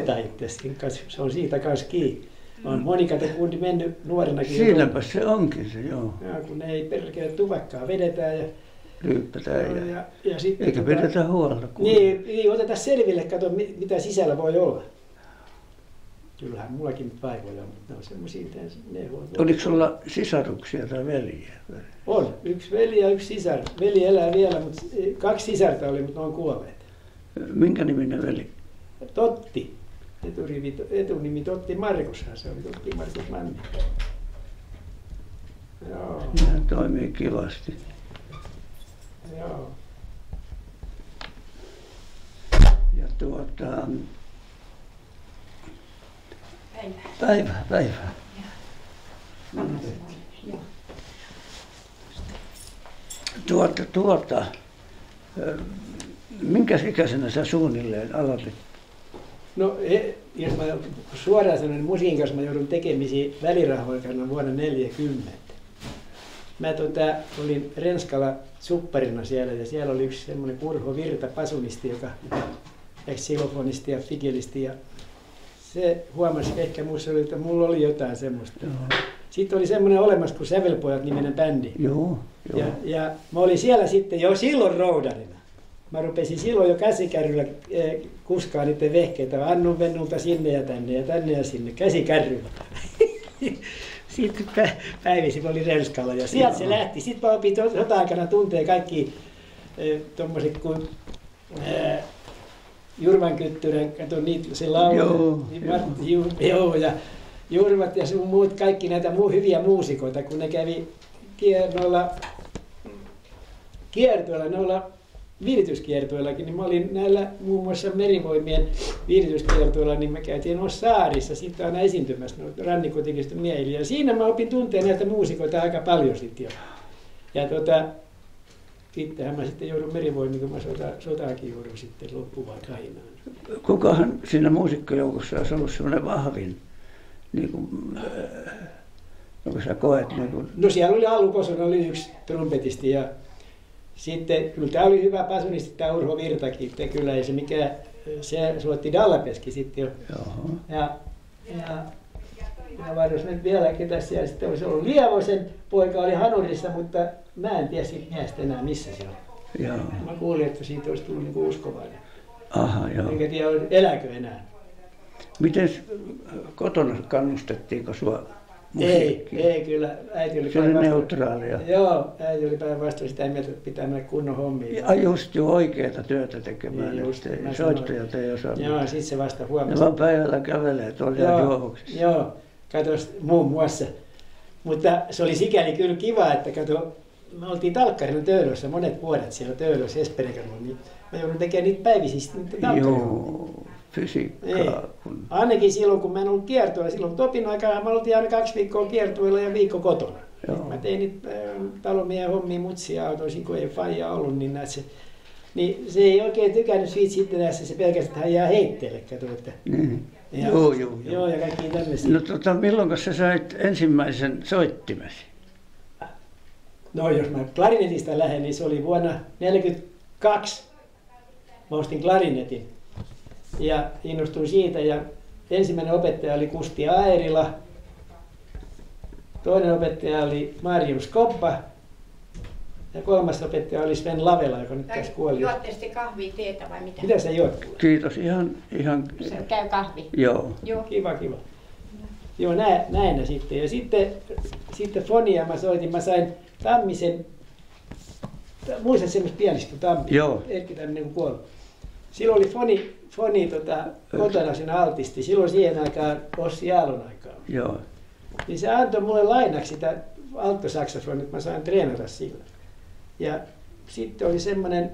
opettaa itseäskin, se on siitä kanssa kiinni. On Monika kundi mennyt nuorenakin. Siinäpä se onkin se, joo. Ja kun ei perkele tupakkaa vedetään ja ryyppätään ja sitten eikä pidetä huolta. Niin, otetaan selville, kato mitä sisällä voi olla. Kyllähän mullakin nyt vaivoja on, mutta ne on semmoisia neuvoja. Oliko sulla sisaruksia tai veljiä? On, yksi veli ja yksi sisar. Veli elää vielä, mutta 2 sisarta oli, mutta ne on kuolleet. Minkä niminen veli? Totti. Etunimi Totti Markushan, se oli Totti Markus Manni. Joo. Hän toimii kivasti. Joo. Ja Päivä. Minkä ikäisenä sä suunnilleen aloitit? No, jos mä suoraan sanon, niin musiikin kanssa mä joudun tekemisiin välirahoikana vuonna 1940. Mä olin Renskalla supparina siellä ja siellä oli yksi semmoinen Urho Virta, pasunisti, joka xylofonisti ja figelisti. Ja se huomasi ehkä minussa, että mulla oli jotain semmoista. Joo. Sitten oli semmoinen olemassa kuin Sävelpojat-niminen bändi. Joo. Ja mä olin siellä sitten jo silloin roudarina. Mä rupesin silloin jo käsikärryllä kuskaa niiden vehkeitä, Annun Vennulta sinne ja sinne, käsikärryllä. Sitten päivisin oli Renskalla ja sieltä se lähti. Sitten mä opin sota-aikana tuntee kaikki tommoset kuin Jurvan Kyttyrän, kato niitä se laulu, ja Jurvat ja sun muut, kaikki näitä hyviä muusikoita, kun ne kävi noilla kiertueilla, noilla viirityskiertueillakin, niin mä olin näillä muun muassa Merivoimien viirityskiertueilla, niin me käytiin noissa saarissa sitten aina esiintymässä rannikotikisten miehille. Ja siinä mä opin tuntea näitä muusikoita aika paljon sitten jo. Ja sittenhän mä sitten joudun Merivoimiin, kun mä sotaakin joudun sitten loppuvaan kahinaan. Kukahan siinä muusikkojoukossa olisi ollut semmoinen vahvin, niin kuin, onko sä koet? Niin kuin... No siellä oli Allu Kosonen, oli yksi trumpetisti ja sitten, kyllä tämä oli hyvä pasunisti, tämä Urho Virtakin, kyllä ei se mikään, se soitti Dallapeski sitten jo. Ja varjos nyt vielä ketä siellä sitten olisi ollut Lievosen poika oli Hanurissa, mutta mä en tiedä siitä miestä enää missä se on. Joo. Mä kuulin, että siitä olisi tullut niin uskovainen. Aha, joo. Enkä tiedä, elääkö enää. Miten kotona kannustettiinko sua musiikkiin? Ei kyllä. Äiti oli se oli neutraalia. Joo, äiti oli päinvastoin sitä mieltä, että pitää mennä kunnon hommiin. Ja just jo oikeaa työtä tekemään, soittajat ei osaa. Joo, sitten se vasta huomasi. Ne vaan päivällä kävelee tuolla juovuksissa. Joo, katos muun muassa. Mutta se oli sikäli kyllä kiva, että kato, me oltiin talkkarina Töölössä monet vuodet siellä Töölössä Esperikanolla, niin mä joudun tekemään niitä päivisistä Joo, fysiikkaa. Ainakin silloin, kun mä en ollut kiertueella, silloin Topin aikaa mä oltiin aina 2 viikkoa kiertueella ja viikko kotona. Mä tein niitä talonmiehen hommia, mutsia autoisin, kun ei faijaa ollut, niin niin se ei oikein tykännyt siitä sitten näissä, se pelkästään hän jää heitteelle, kato, että... Joo, ja kaikki tämmöisiä. No milloin sä sait ensimmäisen soittimesi? No jos mä klarinetista lähden, niin se oli vuonna 1942. Mä ostin klarinetin ja innostuin siitä ja ensimmäinen opettaja oli Kusti Aerila, toinen opettaja oli Marius Koppa ja 3. opettaja oli Sven Lavela, joka nyt tässä kuoli. Juotte sitten kahvia, teetä vai mitä? Mitä sä juot? Kiitos, ihan... Se käy kahvi. Joo. Kiva. Joo, näin sitten. Ja sitten fonia mä soitin, mä sain Tammisen, muistat semmoista pianista Tammisen? Joo. Erkki Tamminen kun kuoli. Silloin oli foni kotona siinä altisti, silloin siihen aikaan Ossi Aallon aikaan. Joo. Niin se antoi mulle lainaksi sitä alttosaksofonia, että mä sain treenata sillä. Ja sitten oli semmoinen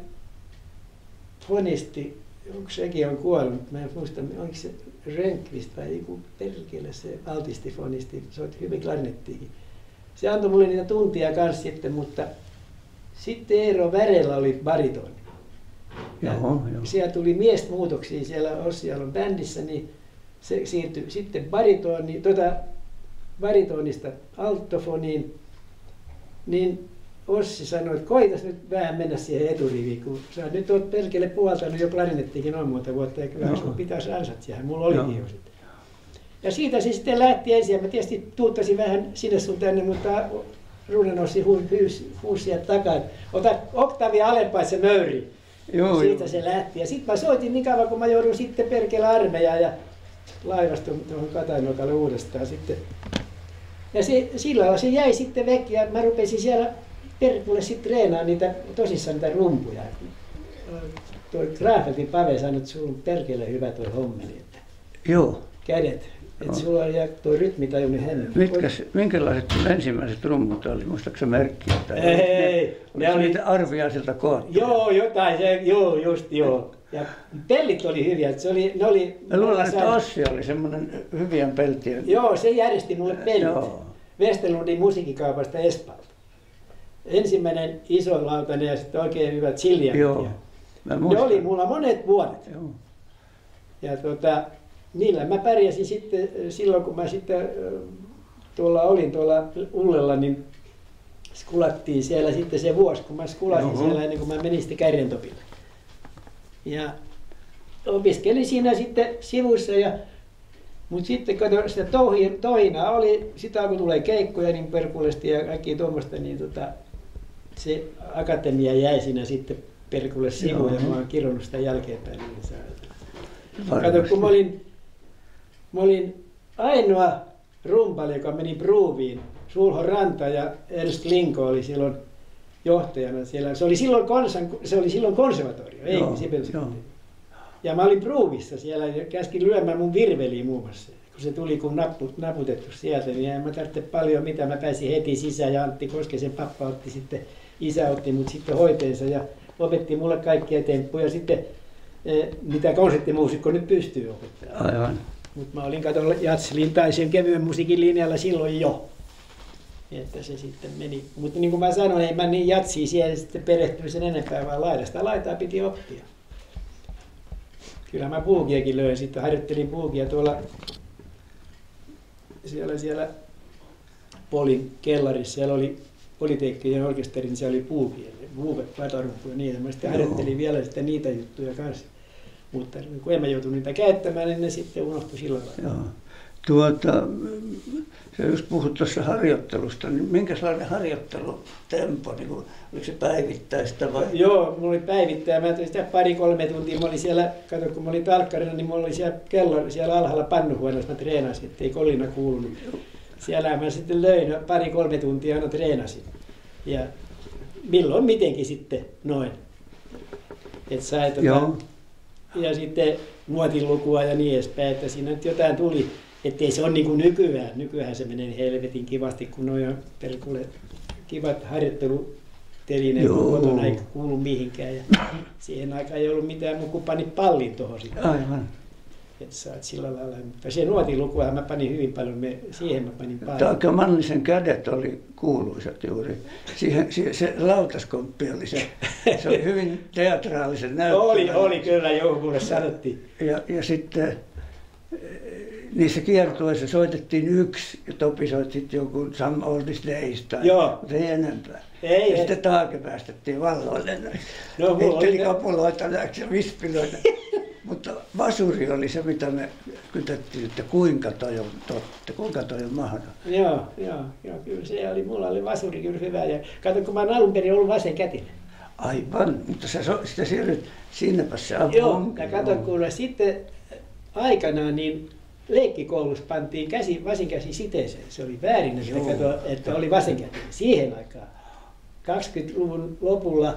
fonisti, onko sekin on kuollut, mä en muista, onko se Rönnqvist vai joku perkele se altistifonisti, soitti hyvin klarinettiinkin. Se antoi mulle niitä tuntia kanssa sitten, mutta sitten Eero Värellä oli baritoni. Joo. Siellä tuli miesmuutoksia siellä Ossi Aallon bändissä, niin se siirtyi sitten baritonista alttofoniin, niin Ossi sanoi, että koitas nyt vähän mennä siihen eturiviin, kun sä nyt oot perkele puhaltanut jo klarinettikin noin monta vuotta, ja kyllä sun pitäisi ansat siihen. Mulla olikin jo sitten. Ja siitä se sitten lähti ensin, ja mä tietysti tuuttasin vähän sinne sun tänne, mutta Rune nosti huusi sieltä takaa, että ota oktavia alempaa se möyri. Joo, Siitä se lähti. Ja sitten mä soitin niin kauan, kun mä joudun sitten perkele armeijaan ja laivastun tuohon Katainokalle uudestaan sitten. Ja sillä lailla se jäi sitten vekki ja mä rupesin siellä perkulle sitten treenaamaan niitä tosissaan niitä rumpuja. Tuo Graafeltin Pave sanoi, että sulla on perkele hyvä tuo hommeli. Että joo. kädet. Että sulla on ja tuo rytmitajunnin hänen. Minkälaiset ensimmäiset rummut oli? Muistatko merkkiä? Ei. Ne oli niitä arviaisilta koottu. Joo, jotain. Joo. Ja pellit oli hyviä. Ne oli, mä luulen, että Ossi oli semmoinen hyvien peltien. Joo, se järjesti mulle pellit. Westerlundin musiikkikaupasta Espalta. Ensimmäinen iso lautanen ja sitten oikein hyvät siljanit. Joo, ne oli mulla monet vuodet. Joo. Ja niillä mä pärjäsin sitten silloin, kun mä sitten olin tuolla Ullella, niin skulattiin siellä sitten se vuosi, kun mä skulasin siellä ennen kuin mä menin sitten Kärjentopille. Ja opiskelin siinä sitten sivussa, mutta sitten kun sitä tohinaa oli, sitä kun tulee keikkoja niin perkullisesti ja kaikki tuommoista, niin se akatemia jäi siinä sitten perkulle sivuun ja mä oon kirjonnut sitä jälkeenpäin. Kato, kun mä olin ainoa rumpali, joka meni pruuviin. Sulho Ranta ja Ernst Linko oli silloin johtajana siellä. Se oli silloin konservatorio, ei Sibeliuskonservatorio. Ja mä olin pruuvissa siellä ja käskin lyömään mun virveliä muun muassa. Kun se tuli kun naputettu sieltä, niin en mä tarvitse paljon mitä. Mä pääsin heti sisään ja Antti Koskisen pappa otti sitten, isä otti mut sitten hoiteensa ja opetti mulle kaikkia temppuja sitten, mitä konserttimuusikko nyt pystyy opettamaan. Aivan. Mutta mä olin jatsilin tai sen kevyen musiikin linjalla silloin jo. Että se sitten meni. Mutta niin kuin mä sanoin, ei mä niin jatsiin siellä sitten perehtynyt sen enempää, vaan laidasta laitaa piti oppia. Kyllä mä buugiakin löin sitten, harjoittelin buugia tuolla siellä Polin kellarissa. Siellä oli Politeekkien orkesterin, siellä oli buugia, patarumpuja ja niitä. Mä sitten harjoittelin vielä sitten niitä juttuja kanssa. Mutta kun en mä joutunut niitä käyttämään, niin ne sitten unohtui sillä lailla. Joo. Sä just puhut tuossa harjoittelusta, niin minkälainen harjoittelutempo, niin oliko se päivittäistä vai? Joo, mulla oli päivittäin. Mä tein sitä 2-3 tuntia. Mä olin siellä, kato kun mä olin talkkarina, niin mulla oli siellä alhaalla pannuhuoneessa, mä treenasin, ettei kolina kuulunut. Siellä mä sitten löin 2-3 tuntia aina treenasin. Ja milloin mitenkin sitten noin. Et sai ja sitten nuotinlukua ja niin edespäin, että siinä nyt jotain tuli, ettei se ole niin kuin nykyään. Nykyään se menee helvetin kivasti, kun on perkulle kivat harjoittelutelineet, kun kotona ei kuulu mihinkään. Ja siihen aikaan ei ollut mitään muu kuin pani pallin tuohon sitten. Aivan. Että saat sillä lailla. Mutta se nuotinlukuahan mä panin hyvin paljon, siihen mä panin paljon. Taakka Mannisen kädet oli kuuluisat juuri. Se lautaskomppi oli se oli hyvin teatraalisen näyttävä. Oli kyllä, mulle sanottiin. Ja sitten niissä kiertueissa soitettiin yksi ja Topi soitti sitten joku Some Old Days tai mutta ei enempää. Ja sitten taake päästettiin valloille. Heitteli kapuloita ja vispiloita. Mutta vasuri oli se, mitä me kytättiin, että kuinka toi on totta, kuinka toi on mahdollista. Joo, kyllä se oli, mulla oli vasuri kyllä hyvä. Ja kato, kun mä oon alun perin ollut vasenkätinen. Aivan, mutta sä siirryt sinnepä se apu. Joo, ja kato, kun sitten aikanaan niin leikkikoulussa pantiin vasenkäsi siteeseen. Se oli väärin, että oli vasenkätinen siihen aikaan. 20-luvun lopulla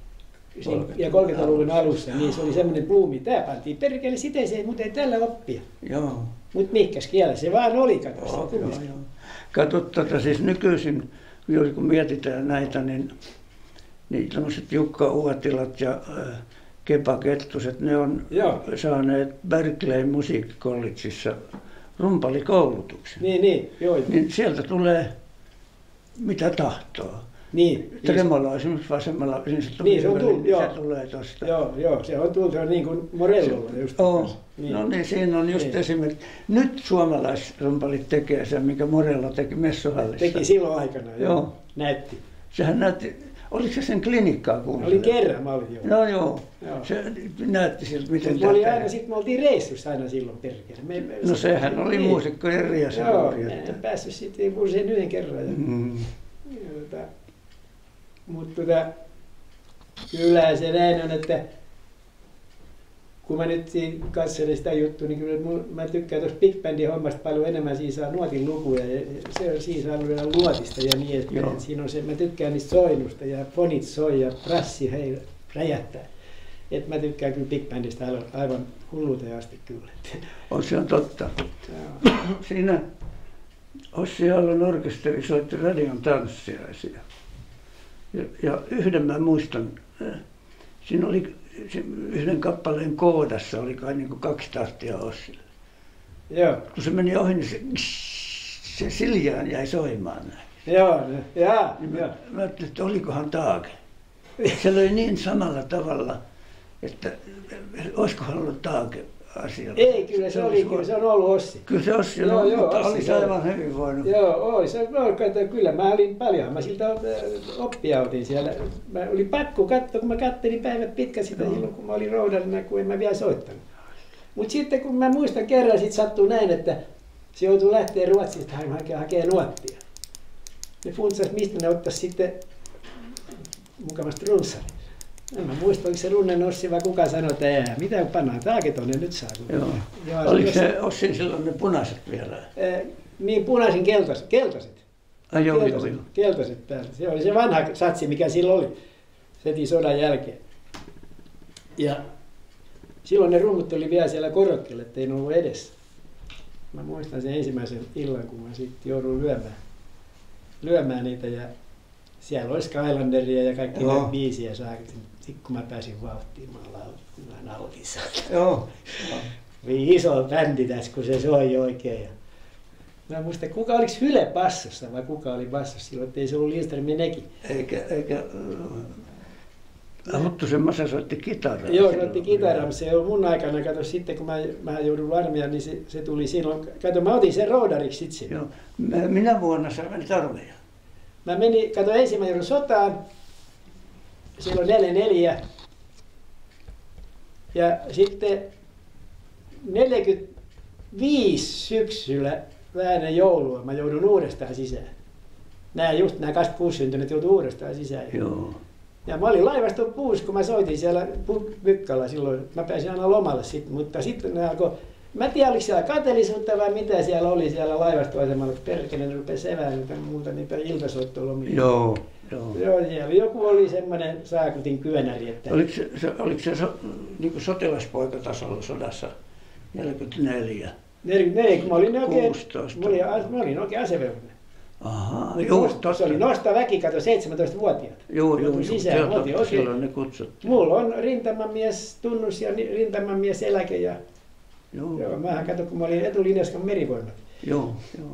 ja 30-luvun alussa, niin se oli semmoinen buumi. Tää pantiin perkele siteeseen, mutta ei tällä oppia. Joo. Mutta mihkäs kielä se vaan oli, kato. Joo. Katsot, siis nykyisin, juuri kun mietitään näitä, niin tämmöiset Jukka Uotilat ja Kepa Kettuset, ne on saaneet Berkeleyn musiikkikollegeissa rumpalikoulutuksen. Niin. Niin sieltä tulee mitä tahtoo. Niin. Tremolo esimerkiksi vasemmalla, niin se on tullut, se tulee tosta. Joo, se on tullut, se on niin kuin Morellolla just. Niin. No niin, siinä on just esimerkiksi, nyt suomalaisrumpalit tekee sen, mikä Morello teki Messuhallissa. Teki silloin aikana, joo. Näytti. sehän näytti, oliko se sen klinikkaa kuullut? Oli kerran, mä olin jo. No joo, se näytti siltä, miten sitten me oltiin reissussa aina silloin perkele. No sehän oli muusikkojen riasa. Joo, en päässyt sitten sen yhden kerran. Mutta kyllä se näin on, että kun mä nyt katselin sitä juttua, niin kyllä mä tykkään tuosta Big Bandin hommasta paljon enemmän. Siinä saa nuotin lukuja ja siinä saa vielä luotista ja niin, että siinä on se, mä tykkään niistä soinnusta ja fonit soi ja brassi räjähtää. Että mä tykkään kyllä Big Bandista aivan hulluuteen asti kyllä. Se on totta. Siinä Ossi Aallon orkesteri soitti radion tanssiaisia. Ja yhden mä muistan, siinä oli yhden kappaleen koodassa oli kai niin kuin 2 tahtia Ossille. Joo. Kun se meni ohi, niin se siljaan jäi soimaan näin. Joo, mä ajattelin, että olikohan Taake. Se löi niin samalla tavalla, että olisikohan ollut Taake asialla. Ei, kyllä se on ollut Ossi. Kyllä se Ossi on, mutta olisi aivan hyvin voinut. Joo, oli se. Kyllä mä olin paljon. Mä siltä oppia otin siellä. Mä oli pakko katsoa, kun mä kattelin päivät pitkä sitä silloin, kun mä olin roudarina, kun en mä vielä soittanut. Mutta sitten kun mä muistan kerran, sit sattuu näin, että se joutui lähteä Ruotsista hakemaan nuottia. Ne funtsas, mistä ne ottaisi sitten mukavasti runssari. En mä muista, oliko se Runnen Ossi vai kuka sanoi, että mitä pannaan Taake tonne nyt saa. Joo. Oliko se Ossin silloin ne punaiset vielä? Niin, punaisin keltaiset. Keltaiset päällä. Se oli se vanha satsi, mikä sillä oli heti sodan jälkeen. Ja silloin ne rummut oli vielä siellä korokkeella, ettei ne ollut edessä. Mä muistan sen ensimmäisen illan, kun mä sitten jouduin lyömään niitä ja siellä oli Skylanderia ja kaikki ne biisiä saakin. Sitten kun mä pääsin vauhtiin, mä nautin sieltä. Joo. Iso bändi tässä, kun se soi oikein. Ja mä muistan, kuka oliko Hyle bassossa vai kuka oli bassossa silloin, ettei se ollut Lindströmin neki. Eikä Huttusen Masa soitti kitaraa. Joo, soitti kitaraa, mutta se on mun aikana, kato sitten kun mä joudun armeijaan, niin se tuli silloin. Kato, mä otin sen roudariksi sitten. Joo. Minä vuonna sä menit armeijaan? Mä menin, kato ensin mä joudun sotaan, silloin 44. Ja sitten 45 syksyllä vähän ennen joulua mä joudun uudestaan sisään. Nämä 26 syntyneet joutui uudestaan sisään. Joo. Ja mä olin laivaston puussa, kun mä soitin siellä Pykkalla silloin. Mä pääsin aina lomalle sitten, mutta sitten ne alkoi. Mä en tiedä, oliko siellä kateellisuutta vai mitä siellä oli siellä laivastoasemalla, kun perkele ne rupesi evään niitä iltasoittolomia. Joo. Joo, siellä joku oli semmoinen saakutin kyönäri. Että Oliko se niin kuin sotilaspoikatasolla sodassa 44? 44, kun mä olin oikein, 16. mä olin oikein asevelvollinen. Ahaa, joo, totta. Se oli nostaa väki, kato 17-vuotiaat. Joo, silloin ne kutsuttiin. Mulla on rintamanmies tunnus ja rintamanmies eläke ja joo, mähän kato, kun mä olin etulinjassa merivoimat. Joo.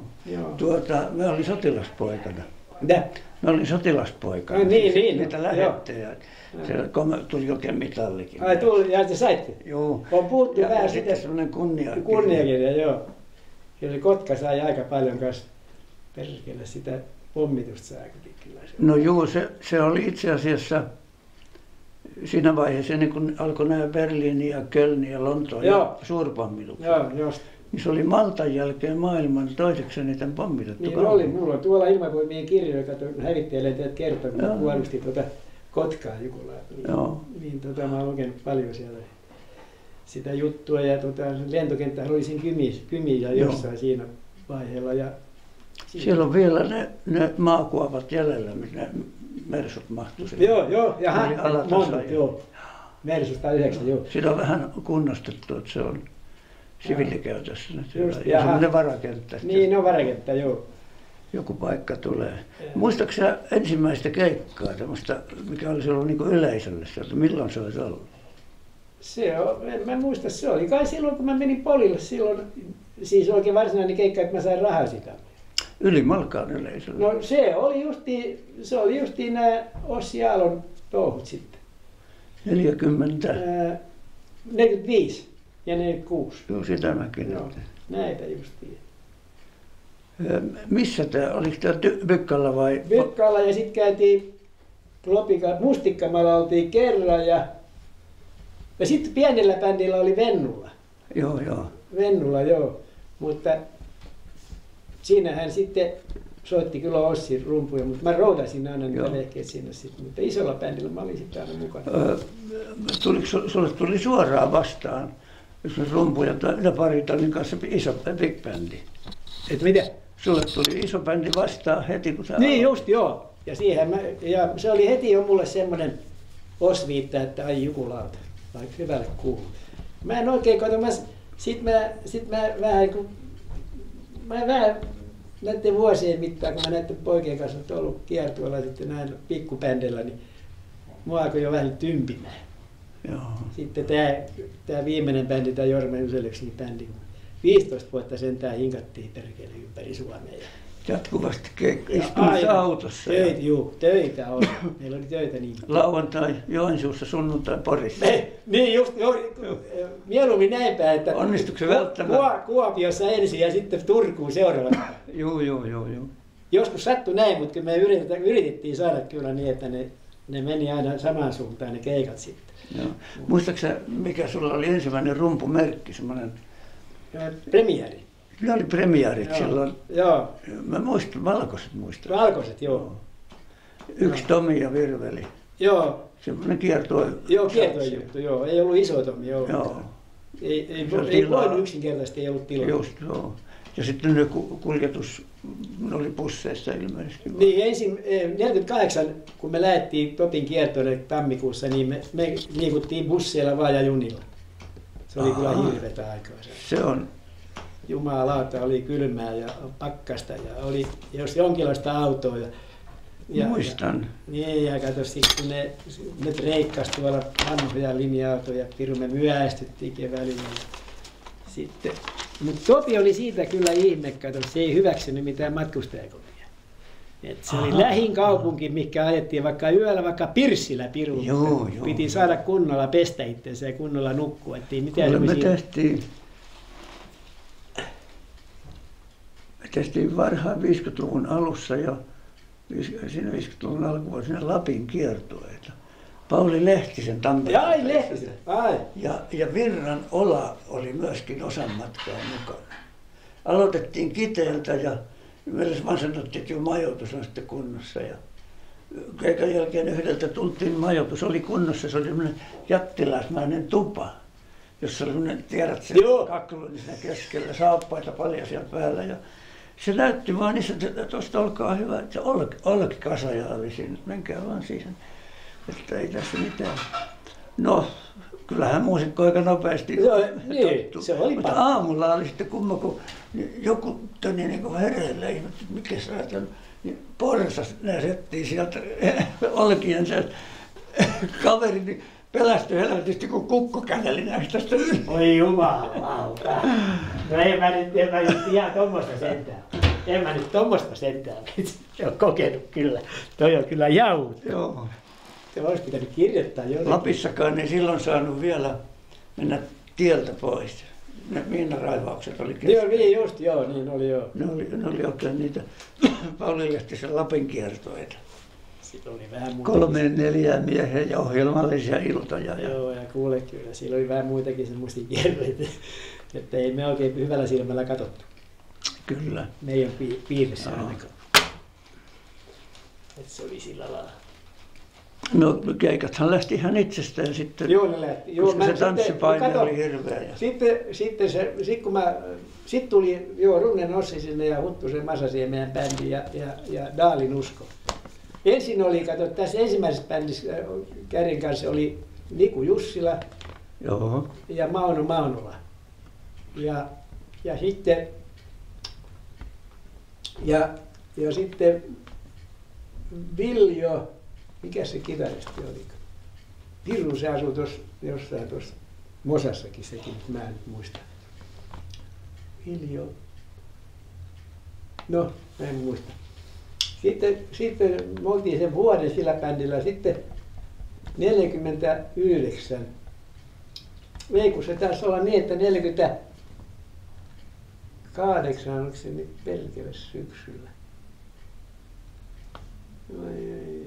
Mä olin sotilaspoikana. Mitä? Mä olin sotilaspoikana. No, niin. Niitä lähettejä. Siellä tuli oikein mitallikin. Ai tuli, ja te saitte? Joo. On puhuttu vähän sitä. Ja sitten semmoinen kunniakirja, joo. Kyllä Kotka sai aika paljon kanssa perkele sitä pommitusta saakutin kyllä. No joo, se oli itse asiassa siinä vaiheessa, niin kun alkoi nämä Berliini ja Kölni ja Lontoon ja suurpommitukset. Joo, just. Niin se oli Maltan jälkeen maailman toiseksi eniten pommitettu. Niin oli, mulla on tuolla ilmavoimien kirjoja, hävittäjälentäjät kertoo, kun puolusti Kotkaa Jukulaa. Niin mä olen lukenut paljon siellä sitä juttua ja lentokenttähän oli siinä Kymi ja jossain siinä vaiheella. Ja siellä on vielä ne maakuopat jäljellä, missä ne mersut mahtuivat. Joo, ja monta, joo. Mersus tai 9, joo. Sitä on vähän kunnostettu, että se on siviilikäytössä. Ja semmoinen varakenttä. Niin, on varakenttä, joo. Joku paikka tulee. Muistatko sä ensimmäistä keikkaa, tämmöistä, mikä olisi ollut niin kuin yleisölle sieltä? Milloin se olisi ollut? En mä muista, se oli kai silloin, kun mä menin Polille. Silloin, siis oikein varsinainen keikka, että mä sain rahaa sitä. Ylimalkaan yleisölle? No se oli justiin nämä Ossi Aallon touhut sitten. 40? 45 ja 46. Joo, sitä mäkin. Joo, näitä justiin. Missä tämä, oliko tämä Bykkalla vai? Bykkalla ja sitten käytiin Mustikkamalla oltiin kerran ja sitten pienellä bändillä oli Vennulla. Joo, joo. Vennulla, joo. Mutta siinähän sitten soitti kyllä Ossi rumpuja, mutta mä roudasin aina niitä vehkeet sinne sitten. Mutta isolla bändillä mä olin sitten aina mukana. Sulle tuli suoraan vastaan, jos me rumpuja ja Paritalin kanssa iso big bändi. Et mitä? Sulle tuli iso bändi vastaan heti, kun sä niin just, joo. Ja se oli heti jo mulle semmoinen osviitta, että ai jukulauta, vaikka hyvälle kuuluu. Mä en oikein kato, sit mä vähän näiden vuosien mittaan, kun mä näiden poikien kanssa olen ollut kiertueella sitten näin pikkubändillä, niin mua alkoi jo vähän tympimään. Joo. Sitten tää viimeinen bändi, tää Jorma Juseleksin bändi, 15 vuotta sentään hinkattiin perkele ympäri Suomea. Jatkuvasti istumassa autossa. Töitä oli. Meillä oli töitä niin. Lauantai Joensuussa, sunnuntai Porissa. Niin just, mieluummin näinpä, että onnistuiko se välttämättä? Kuopiossa ensin ja sitten Turkuun seuraavaksi. Joo. Joskus sattui näin, mutta me yritettiin saada kyllä niin, että ne meni aina samaan suuntaan ne keikat sitten. Joo. Muistatko mikä sulla oli ensimmäinen rumpumerkki, semmoinen? Premieri. Ne oli premierit silloin. Joo. Mä muistan, valkoiset muistan. Valkoiset, joo. Yksi Tomi ja Virveli. Joo. Semmoinen kiertue. Joo, kiertuejuttu, joo. Ei ollut iso Tomi, joo. Ei voinut yksinkertaisesti, ei ollut tilaa. Just, joo. Ja sitten ne kuljetus oli busseissa ilmeisesti. Niin, ensin 48, kun me lähdettiin Topin kiertoille tammikuussa, niin me liikuttiin busseilla vaan ja junilla. Se oli kyllä hirveätä aikaa. Se on. Jumalauta, oli kylmää ja pakkasta ja oli jos jonkinlaista autoa. Muistan. Niin, ja kato sitten kun ne reikkasi tuolla vanhoja linja-autoja, piru me myöhästyttiinkin välillä. Sitten, mutta Topi oli siitä kyllä ihme, kato, se ei hyväksynyt mitään matkustajakoneja. Et se oli lähin kaupunki, mikä ajettiin vaikka yöllä, vaikka Pirssillä piru. Joo. Piti saada kunnolla pestä itsensä ja kunnolla nukkua. Me tehtiin varhaan 50-luvun alussa ja siinä 50-luvun alkuvuosina Lapin kiertueita. Pauli Lehtisen Tampereen. Ai Lehtisen, ai. Ja Virran Ola oli myöskin osan matkaa mukana. Aloitettiin Kiteeltä ja meille vaan sanottiin, että jo majoitus on sitten kunnossa. Ja keikan jälkeen 1 tultiin majoitus oli kunnossa, se oli semmoinen jättiläismäinen tupa, jossa oli, tiedät sen, kakkelun siinä keskellä, saappaita paljon siellä päällä. Ja se näytti vaan niissä, että tuosta olkaa hyvä, että olkikasaja oli siinä, menkää vaan siihen, että ei tässä mitään. No, kyllähän muusikko aika nopeasti tottu. Se oli mutta aamulla oli sitten kumma, kun joku töni niin hereillä ihmetti, että mikä sä ajatellut, niin porsas näsettiin sieltä olkien sieltä kaveri, niin pelästyi helvetisti, kun kukko käveli näistä tästä yli. Oi jumalauta. No en mä nyt ihan tommoista sentään. En mä nyt tommoista sentään. Se on kokenut kyllä. Toi on kyllä jaut. Joo. Se olisi pitänyt kirjoittaa jotenkin. Lapissakaan ei silloin saanut vielä mennä tieltä pois. Ne miinaraivaukset oli kesken. Joo, just joo, niin oli joo. Ne oli oikein niitä Pauli Lehtisen Lapin kiertoita. Sitten oli vähän muutakin. 3-4 miehen ja ohjelmallisia iltoja. Joo, ja kuule kyllä, siellä oli vähän muitakin semmoisia kiertoita, että ei me oikein hyvällä silmällä katsottu. Kyllä. Meidän piirissä ainakaan. Että se oli sillä lailla. No keikathan lähti ihan itsestään sitten, joo, ne lähti. Joo, koska se tanssipaine oli hirveä. Sitten kun tuli Runnen Ossi sinne ja Huttusen Masasie meidän bändi ja Daalin Usko. Ensin oli, kato, tässä ensimmäisessä bändissä Kärin kanssa oli Niku Jussila ja Mauno Maunola. Ja sitten Viljo, mikä se kitaristi oli? Pirru, se asui jossain tuossa Mosassakin sekin, mä en nyt muista. Viljo. No, mä en muista. Sitten me oltiin sen vuoden sillä bändillä, sitten 49. Ei kun se taisi olla niin, että 48, oliko se nyt pelkällä syksyllä? Ai.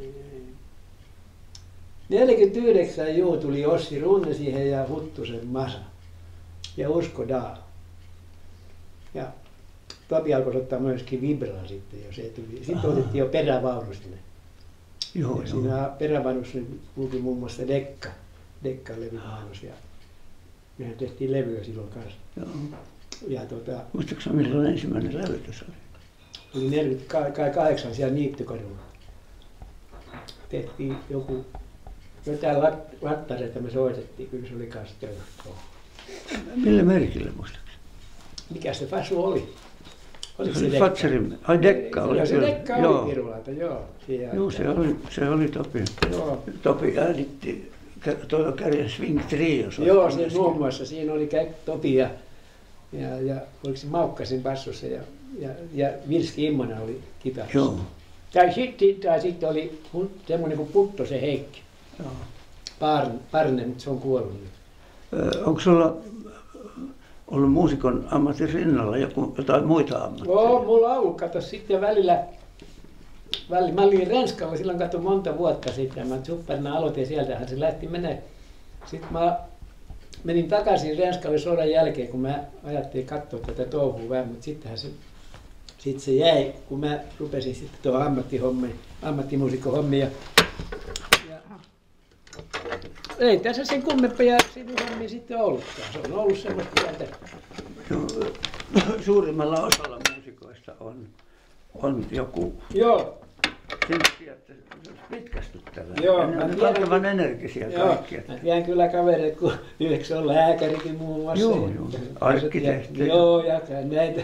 49 tuli Ossi Runne siihen ja Huttusen Masa ja Usko Dahl. Ja Topi alkoi ottaa myöskin vibraa sitten, jos ei tuli. Sitten otettiin jo perävaunu sinne. Joo, siinä perävaunussa kulki muun muassa Dekka-levymainos ja mehän tehtiin levyä silloin kanssa. Joo. Ja muistatko sinä, milloin ensimmäinen levytys oli? Oli 48 siellä Niittykadulla. Tehtiin jotain lattareita me soitettiin, kyllä se oli kanssa töyhtoa. Millä merkillä muistaakseni? Mikä se fasu oli? Oliko se Fatserin? Ai Dekka oli. Se Dekka oli Pirulata, joo. Joo, se oli Topi. Joo. Topi äänitti Toivo Kärjän Swing Trio. Joo, se muun muassa. Siinä oli Topi ja oliko se Maukkasen bassossa ja Virski Immonen oli kitarassa. Joo. Tai sitten oli semmoinen kuin Puttosen Heikki. Joo. Parne, mutta se on kuollut nyt. Onko sulla ollut muusikon ammatin rinnalla jotain muita ammatteja? Joo, mulla on ollut. Kato sitten välillä. Mä olin Renskalla silloin monta vuotta sitten. Mä supparina aloitin sieltähän se lähti menee. Sitten mä menin takaisin Renskalle sodan jälkeen, kun mä ajattelin katsoa tätä touhua vähän, mutta sittenhän se jäi, kun mä rupesin sitten tuohon ammattimuusikkohommiin. Ei tässä sen kummempia sivuhommia sitten ollutkaan. Se on ollut semmoista työtä. Suurimmalla osalla muusikoista on joku. Joo. Silti, että se olisi pitkästyttävää. Joo. Ne on valtavan energisiä kaikki. Mä tiedän kyllä kavereita, kun yhdessä on lääkärikin muun muassa. Joo. Arkkitehti. Joo, ja näitä.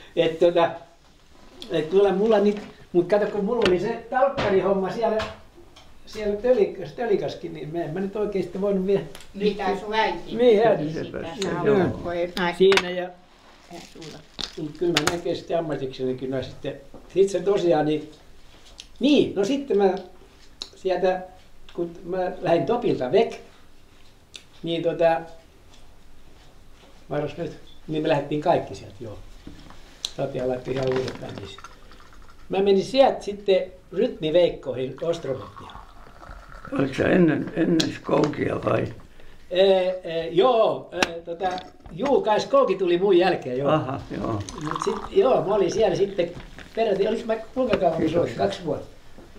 Kyllä mulla nyt, mutta kato kun mulla oli se talkkarihomma siellä Tölikaskin, niin mä nyt oikein sitten voinut vielä. Mitä sun äiti? Niin, äiti. Siinä ja kyllä mä näkee sitten ammatiksenikin no sitten se tosiaan niin, no sitten mä sieltä, kun mä lähdin Topilta weg, niin varos nyt, niin me lähdettiin kaikki sieltä joo. Topi laittoi ihan uudet bändissä. Mä menin sieltä sitten rytmiveikkoihin Ostromettiin. Oliko se ennen Skoukia vai? Kai Skouki tuli mun jälkeen joo. Aha, joo. Mut sit, mä olin siellä sitten peräti, oliko mä kuinka kauan soitin? 2 vuotta?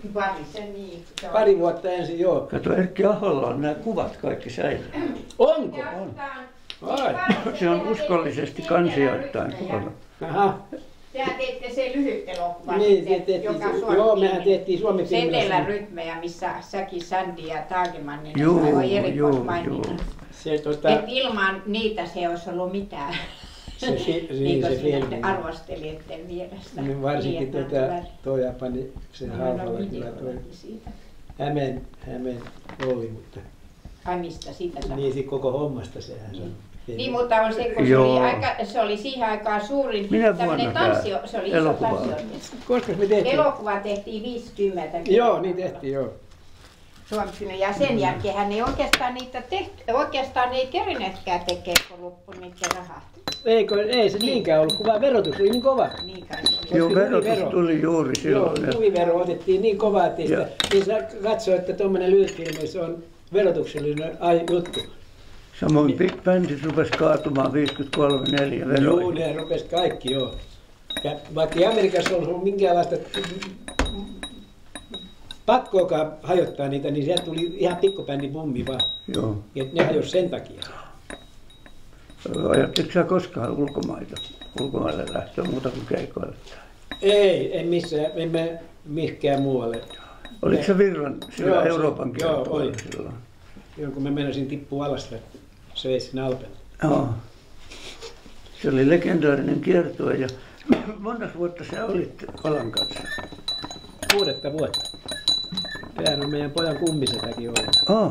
Pari vuotta ensin, joo. Kato, Erkki Aholla on nämä kuvat kaikki säilynyt. Onko? On. Se on uskollisesti kansioittain tuolla. Aha. Tehän teette sen lyhyt elokuva, niin, joka joo, mehän tehtiin Setelän rytmejä, missä Säki, Sandy ja Tageman, niin on erikoismaininnan. Et ilman niitä se olisi ollut mitään. Niin kuin sinne arvostelijoiden mielestä. Niin varsinkin Toija pani sen halvalla kyllä toi Hämeen Olli, mutta. Ai mistä siitä sanoo? Niin, koko hommasta sehän on. Niin, mutta on se, kun se oli siihen aikaan suurin tämmöinen tansio, se oli iso tanssiorkesteri. Koska me tehtiin? Elokuva tehtiin 50. Joo, niin tehtiin, joo. Suomi ja sen jälkeen ei oikeastaan ei kerineetkään tekee, kun loppu niiden rahat. Ei se niinkään ollut, kun vaan verotus oli niin kova. Joo, verotus tuli juuri silloin. Joo, huvivero otettiin niin kovaa, että niin katsoo, että tuommoinen lyhytfilmi, se on verotuksellinen juttu. Samoin Big Bandit rupesi kaatumaan 53-4 veroihin. Joo, ne rupesi kaikki, joo. Ja vaikka ei Amerikassa olisi ollut minkäänlaista pakkoakaan hajottaa niitä, niin sieltä tuli ihan pikkubändi bummi vaan. Joo. Ja ne hajosi sen takia. Ajatteliko sinä koskaan ulkomaille lähtöä muuta kuin keikoille? Ei missään, emme mihinkään muualle. Oliko se Virran sillä Euroopan kiertueella silloin? Joo, kun mä meinasin tippua alas Sveitsin Alpella. Joo. Se oli legendaarinen kiertue ja monta vuotta sä olit Alan kanssa? 6 vuotta. Tämähän on meidän pojan kummisetäkin ollut.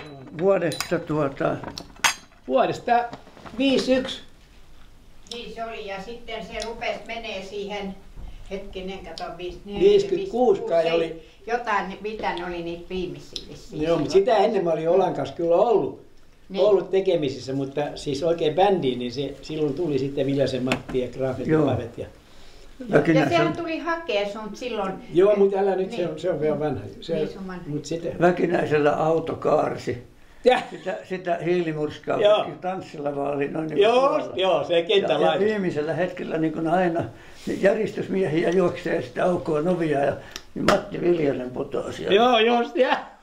Vuodesta 51. Niin se oli ja sitten se rupesi menee siihen, hetkinen, kato 56 kai oli. Jotain, mitä ne oli niitä viimeisiä vissiin. Joo, mutta sitä ennen mä olin Olan kanssa kyllä ollut. ollut tekemisissä, mutta siis oikein bändiin, niin silloin tuli sitten Viljasen Matti ja Graafet ja Pavet. Ja sehän tuli hakea sun silloin. Joo, mutta älä nyt, se on vielä vanha. Väkinäisellä auto kaarsi. Sitä hiilimurskaa tanssilla vaan oli noin niin joo, se kenttä laitos. Ja viimeisellä hetkellä niin kuin aina niin järjestysmiehiä juoksee sitä aukoa novia ja niin Matti Viljanen putosi. Joo, just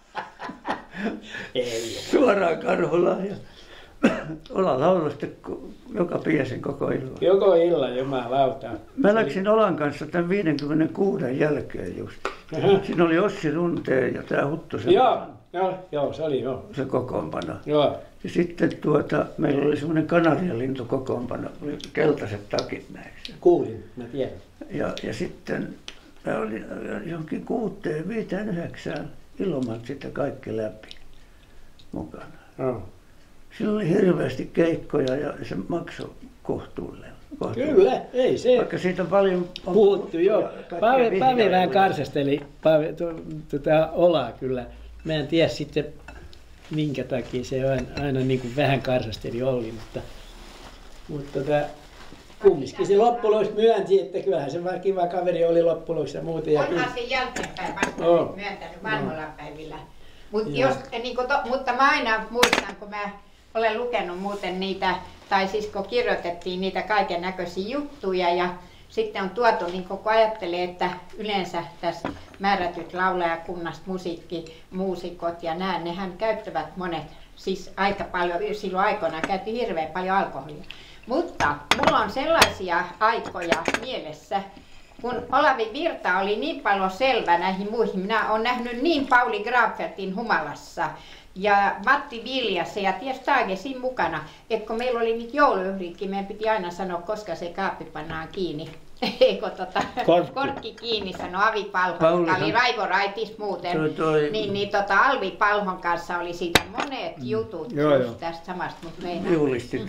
suoraan Karhulaan ja Ola lauloi sitten joka biisin koko illan. Koko illan, jumalauta. Mä läksin Olan kanssa tämän 56 jälkeen just. Siinä oli Ossi Runteen ja tää Huttusen. Joo, se oli se kokoonpano. Joo. Ja sitten meillä oli semmoinen kanarialintu kokoonpano, oli keltaiset takit näissä. Kuulin, mä tiedän. Ja sitten mä olin johonkin 6, 5, 9 Ilomant sitten kaikki läpi mukana. Sillä oli hirveästi keikkoja ja se maksoi kohtuullinen. Kyllä, ei se. Vaikka siitä on paljon puhuttu, joo. Pave vähän karsasteli Olaa kyllä. Mä en tiedä sitten minkä takia se aina niin kuin vähän karsasteli Olli, mutta kumminkin se loppujen myönti, että kyllähän se vaan kiva kaveri oli loppujen ja muuten. Onhan se jälkeenpäin vasta myöntänyt vanhoilla päivillä. Mutta mä aina muistan, kun mä olen lukenut muuten niitä, tai siis kun kirjoitettiin niitä kaiken näköisiä juttuja ja sitten on tuotu, niin koko ajattelee, että yleensä tässä määrätyt laulajakunnasta muusikot ja nehän käyttävät monet, siis aika paljon, silloin aikoinaan käytti hirveän paljon alkoholia. Mutta mulla on sellaisia aikoja mielessä, kun Olavi Virta oli niin paljon selvä näihin muihin. Minä olen nähnyt niin Pauli Grafeltin Humalassa ja Matti Viljasen ja ties Taagesin mukana, että kun meillä oli niitä joulujuhliitkin, meidän piti aina sanoa, koska se kaappi pannaan kiinni. Eikö korkki kiinni, sanoi Avi Palho, joka oli Raivo Raitis muuten. Alvi Palhon kanssa oli siitä monet jutut tästä samasta. Julisti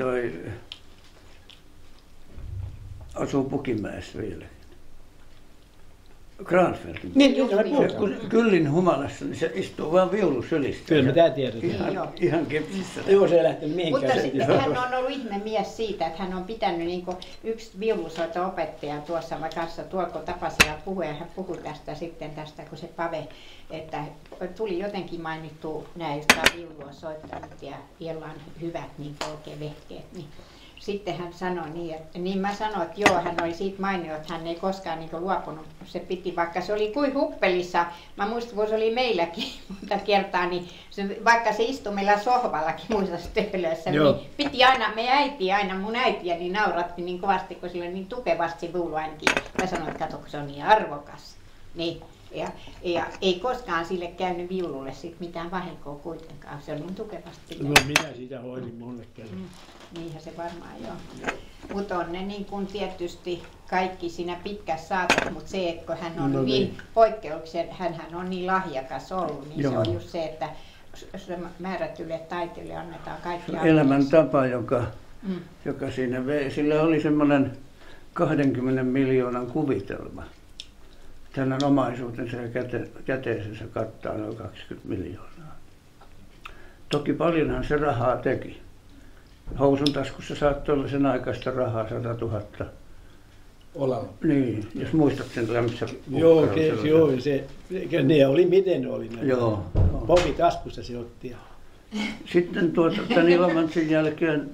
asuu Pukimäessä vielä. Gransfeldtin. Kyllin Humalassa, niin se istuu vaan viulu sylissä. Kyllä me tää tiedetään. Ihan kepsissä. Joo, se ei lähtenyt mihinkään. Mutta sitten hän on ollut ihme mies siitä, että hän on pitänyt niin yksi viulusoito-opettaja tuossa kanssa, tuolla kun tapasin ja puhui, ja hän puhui tästä, kun se Pave, että tuli jotenkin mainittu nämä, jotka on viulua soittanut ja joilla on hyvät niin oikein vehkeet. Niin. Sitten hän sanoi niin mä sanoin, että joo, hän oli siitä mainio, että hän ei koskaan niin luopunut. Se piti, vaikka se oli kuin huppelissa, mä muistan, kun se oli meilläkin monta kertaa, niin vaikka se istui meillä sohvallakin muissa töölöissä, niin piti aina, mun äitiä niin nauratti niin kovasti, kun sillä oli niin tukevasti viulu ainakin. Mä sanoin, että kato, kun se on niin arvokas. Niin. Ja ei koskaan sille käynyt viululle sit mitään vahinkoa kuitenkaan, se on niin tukevasti. No minä sitä hoidin monelle kerran. Niinhän se varmaan joo. Mutta on ne niin kuin tietysti kaikki siinä pitkässä saatossa, mutta se, että kun hän on niin poikkeuksellinen, hänhän on niin lahjakas ollut, niin se on just se, että määrätylle taiteelle annetaan kaikki elämäntapa, joka siinä vei. Sillä oli semmoinen 20 miljoonan kuvitelma. Hänen omaisuutensa ja käteisensä kattaa noin 20 miljoonaa. Toki paljonhan se rahaa teki. Housun taskussa saattoi olla sen aikaista rahaa 100 000. Olalla. Niin, jos muistat sen lämmissä. Joo, ne oli miten ne oli. Joo. Povi taskussa se otti. Sitten tämän Ilomantsin jälkeen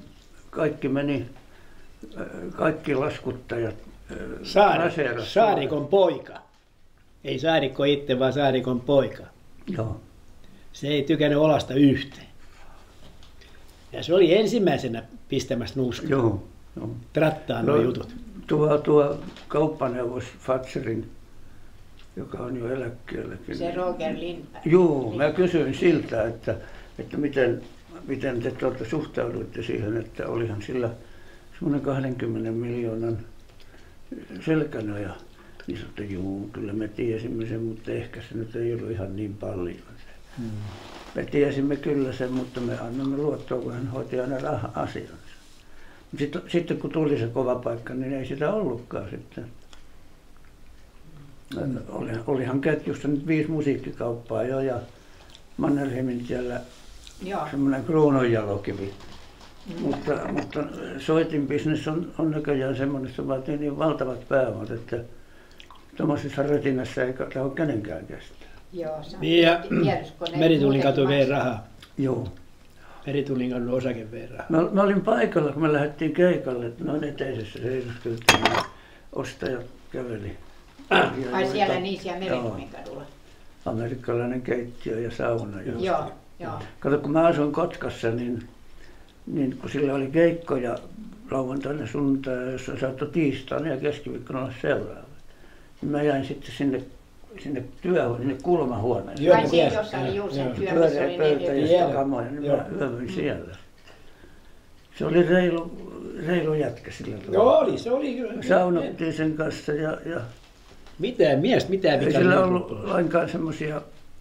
kaikki laskuttajat. Saarikon poika. Ei Saarikko itse, vaan Saarikon poika. Joo. Se ei tykännyt Olasta yhteen. Ja se oli ensimmäisenä pistämässä nuuskaa. Joo. Trattaan nuo jutut. Tuo kauppaneuvos Fatserin, joka on jo eläkkeelläkin. Se Roger Lindberg. Joo, mä kysyin siltä, että miten te suhtauduitte siihen, että olihan sillä semmoinen 20 miljoonan selkänoja. Niin sanoi, että juu, kyllä me tiesimme sen, mutta ehkä se nyt ei ollut ihan niin paljon. Me tiesimme kyllä sen, mutta me annamme luottoa, kun hän hoiti aina asiansa. Sitten kun tuli se kova paikka, niin ei sitä ollutkaan sitten. Olihan ketjussa nyt 5 musiikkikauppaa jo ja Mannerheimin tiellä semmoinen kruununjalokivi. Mutta soitinbisnes on näköjään semmoinen, että vaatii niin valtavat pääomat, että tuommoisessa rötinässä ei tahdo kenenkään kestää. Joo, se on niin ja Merituulin katu vei rahaa. Joo. Merituulin katu osake vei rahaa. Mä olin paikalla, kun me lähdettiin keikalle, noin eteisessä seisoskeltiin ja ostaja käveli. Ai siellä Merituulin kadulla? Amerikkalainen keittiö ja sauna. Joo. Kato, kun mä asuin Kotkassa, niin kun sillä oli keikkoja lauantaina, sunnuntaina, jossa saattoi tiistaina ja keskiviikkona olla seuraava. Niin mä jäin sitten sinne kulmahuoneeseen. Ai siinä, jossa oli juuri sen työ, missä oli pöytä ja kamoja, niin mä yövyin siellä. Se oli reilu jätkä sillä tavalla. Joo, se oli. Saunottiin sen kanssa ja mitään vika. Ei sillä ollut lainkaan semmoisia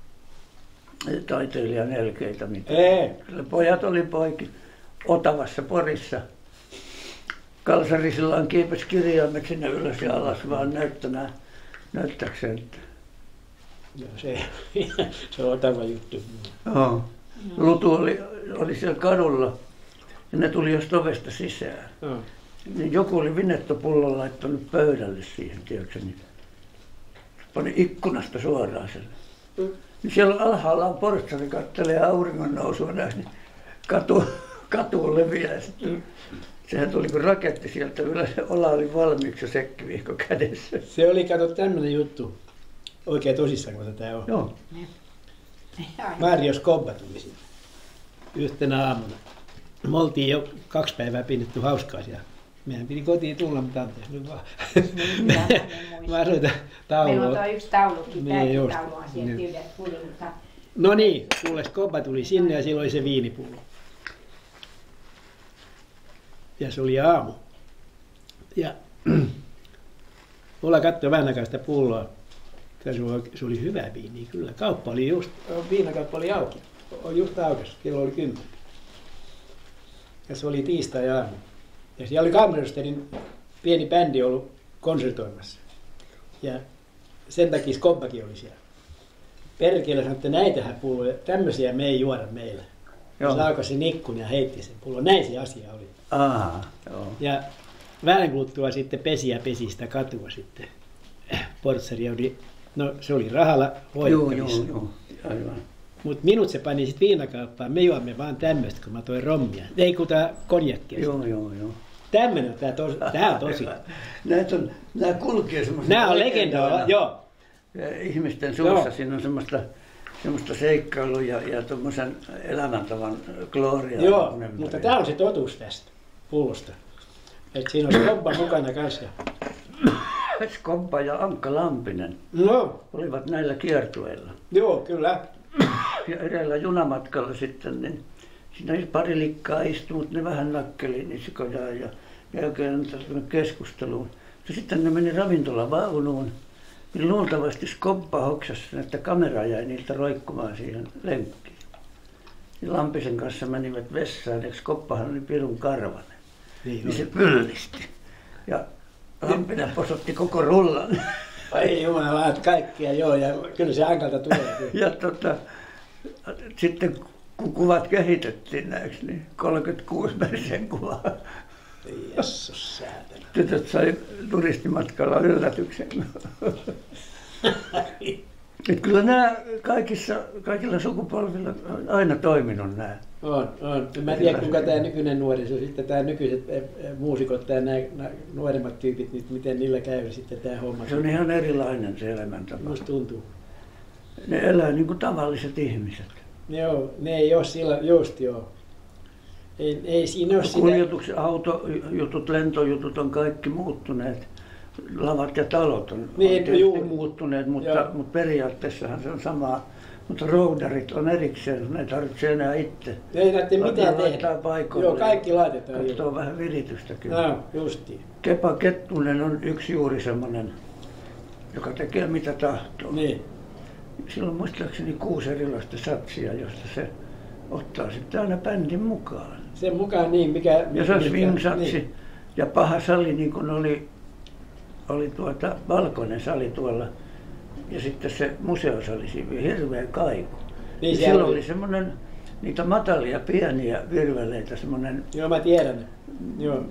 taiteilijan elkeitä mitään. Pojat oli poiki Otavassa, Porissa. Kalsarisillaan kiipesi kirjaimet sinne ylös ja alas vaan näyttääkseen. Joo, se on Otava juttu. Joo. Lutu oli siellä kadulla ja ne tuli just ovesta sisään. Niin joku oli vinettopullon laittanut pöydälle siihen, tiedätkö, niin pani ikkunasta suoraan sen. Niin siellä alhaalla on portsari, kattelee auringon nousua näin, niin katuun leviää sitten. Sehän tuli kuin raketti sieltä ylös, Ola oli valmiiksi ja sekkivihko kädessä. Se oli, kato, tämmöinen juttu. Oikein tosissaan, kun tämä on. Joo. Mario Skobba tuli sinne yhtenä aamuna. Me oltiin jo 2 päivää pidetty hauskaa siellä. Meidän piti kotiin tulla, mutta anteeksi nyt vaan. Mä asuin taulua. Meillä on tuo yksi taulukin, tämäkin taulu on sieltä yhdessä puolilta. No niin, kuule Skobba tuli sinne ja silloin oli se viinipullo. Ja se oli aamu. Ja Ola katsoi vähän aikaa sitä pulloa. Se oli hyvä viini, kyllä. Viinakauppa oli auki. Just aukesi, kello oli 10. Ja se oli tiistai-aamu. Ja siellä oli Kammersteinin pieni bändi ollut konsertoimassa. Ja sen takia Skobbakin oli siellä. Perkele sanoi, että näitähän pulloja, tämmöisiä me ei juoda meillä. Ja se alkoi se nikkun ja heitti sen pullon. Näin se asia oli. Joo. Ja vähän kuluttua sitten pesi sitä katua sitten. Portsari oli, no se oli rahalla hoidettavissa. Joo, aivan. Mutta minut se pani sitten viinakauppaan. Me juomme vaan tämmöistä, kun mä toin rommia. Ei kun tää konjakkia. Joo. Tämmöinen tää on tosi. Nämä kulkee semmoista. Nämä on legendaa, joo. Ihmisten suussa siinä on semmoista seikkailua ja tuommoisen elämäntavan gloriaa. Joo, mutta tämä on se totuus tästä pullosta. Että siinä on Skobba mukana kanssa. Skobba ja Ankka Lampinen olivat näillä kiertueilla. Joo, kyllä. Ja edellä junamatkalla sitten, niin siinä oli pari likkaa istunut, ne vähän nakkeli nisikojaan ja oikein keskusteluun. Ja sitten ne meni ravintolavaunuun. Niin luultavasti Skobba hoksasi, että kamera jäi niiltä roikkumaan siihen lenkkiin. Niin Lampisen kanssa menivät vessaan, ja Skobbahan oli pirun karvanen. Niin se pyllisti. Ja Lampinen posotti koko rullan. Ai jumala, kaikkia joo, ja kyllä se Ankalta tulee. Ja sitten kun kuvat kehitettiin näiksi, niin 36 mersen kuvaa. Jessus säätänä. Tytöt sai turistimatkalla yllätyksen. Kyllä nämä kaikilla sukupolvilla on aina toiminut nämä. On. Mä en tiedä kuinka tämä nykyinen nuoriso, sitten tämä nykyiset muusikot, nämä nuoremmat tyypit, niin miten niillä käy sitten tämä homma. Se on ihan erilainen se elämäntapa. Musta tuntuu. Ne elää niin kuin tavalliset ihmiset. Joo, ne ei ole sillä, just joo. Ei siinä ole sitä. Kuljetuksen, autojutut, lentojutut on kaikki muuttuneet. Lavat ja talot on tietysti muuttuneet, mutta periaatteessahan se on sama. Mutta roudarit on erikseen, ne ei tarvitse enää itse. Ei näette mitään tehdä. Joo, kaikki laitetaan. Katsoo vähän viritystäkin. No, justiin. Kepa Kettunen on yksi juuri semmoinen, joka tekee mitä tahtoo. Niin. Sillä on muistaakseni 6 erilaista satsia, josta se ottaa sitten aina bändin mukaan. Sen mukaan niin, mikä... Ja se on swing-satsi niin. Ja paha sali, niin kuin oli valkoinen sali tuolla. Ja sitten se museosali, siinä hirveä kaiku. Niin silloin oli semmoinen niitä matalia pieniä virveleitä, semmoinen... Joo, mä tiedän. Joo.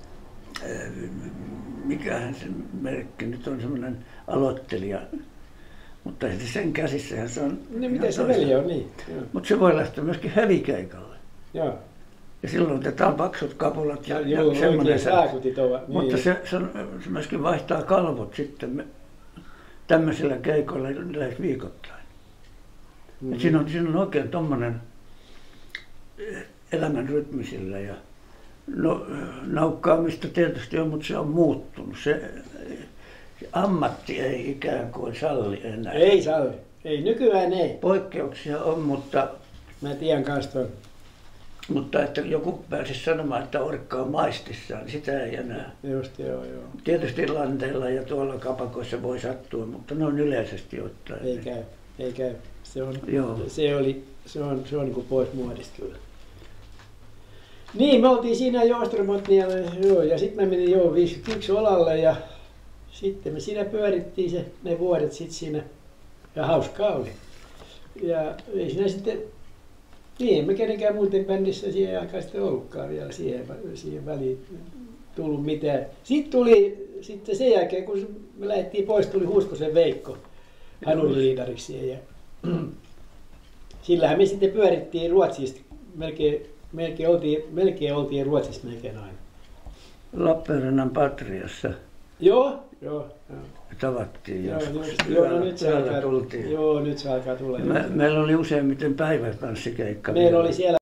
Mikähän se merkki nyt on, semmoinen aloittelija. Mutta sen käsissähän se on... No miten se veli on, niin. Mutta se voi lähteä myöskin hävikeikalle. Joo. Ja silloin otetaan paksut kapulat ja semmoinen saakutit ovat. Niin. Mutta se myöskin vaihtaa kalvot sitten tämmöisillä keikoilla lähes viikoittain. Siinä on oikein tommonen elämän rytmisillä ja naukkaamista tietysti on, mutta se on muuttunut. Se ammatti ei ikään kuin salli enää. Ei salli. Ei, nykyään ei. Poikkeuksia on, mutta... Mä tiedän kanssa ton. Mutta että joku pääsisi sanomaan, että orkka on maistissaan, niin sitä ei enää. Just joo. Tietysti lanteilla ja tuolla kapakoissa voi sattua, mutta ne on yleisesti ottaen. Ei käy. Se on niin kuin pois muodista kyllä. Niin, me oltiin siinä Joostromotnialla, ja sitten mä menin 51 Olalle ja sitten me siinä pyörittiin ne vuodet sitten siinä ja hauskaa oli. Ja ei siinä sitten, niin me kenenkään muuten bändissä siihen aikaan sitten ollutkaan vielä siihen väliin tullut mitään. Sitten sen jälkeen kun me lähdettiin pois, tuli Huuskosen Veikko Hanun liidariksi ja sillähän me sitten pyörittiin Ruotsista melkein oltiin Ruotsissa melkein aina. Lappeenrannan Patriassa. Joo. Tavattiin joskus. Nyt se alkaa tulla. Meillä oli useimmiten päivätanssikeikka. Meillä oli siellä